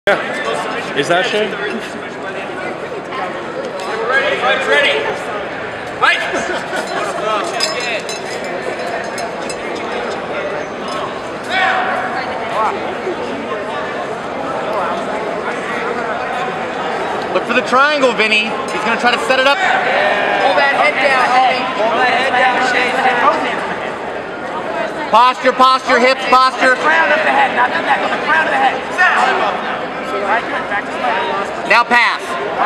Yeah. Is that Shay? We're ready. Fight's ready. Fight. Look for the triangle, Vinny. He's going to try to set it up. Hold that head down, Vinny. Hold that head down, Shay. Posture, posture, hips, posture. Crown of the head, not the neck. The crown of the head. Right, good. Back to spine. Now pass.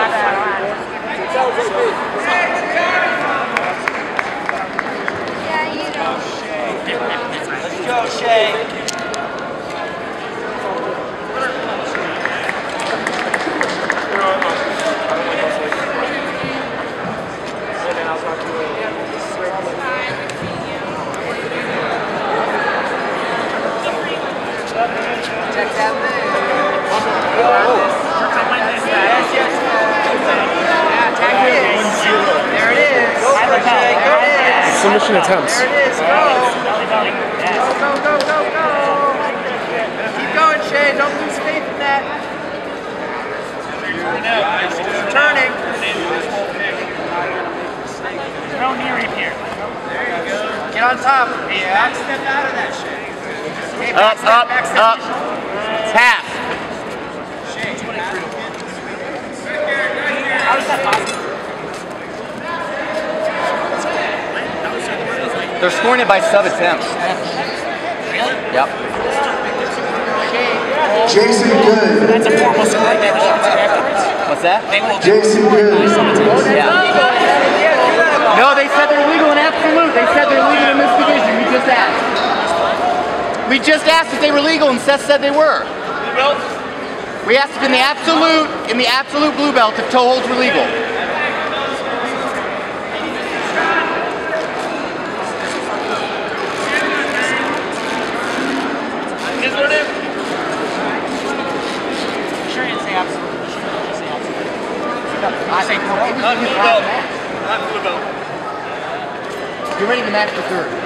Yeah, you know. Let's go, Shay. Check that thing. There it is. There it is. Submission attempts. There it is. Go. Go, go, go, go. Keep going, Shay. Don't lose faith in that. Turning. No near here. There you go. Get on top. Back step out of that, Shay. Okay, Up, up, up. Pass. How is that possible? They're scoring it by sub-attempts. Really? Yep. Jason Good. That's a formal score that they shoot afterwards. What's that? They will Jason Good. Yeah. No, they said they're legal in absolute. They said they're legal in this division. We just asked. We just asked if they were legal, and Seth said they were. We asked if in the absolute blue belt, if toe holds were legal. Sure you say absolutely. Sure you say absolutely. I say Not blue belt. Not blue belt. You're ready to match the third.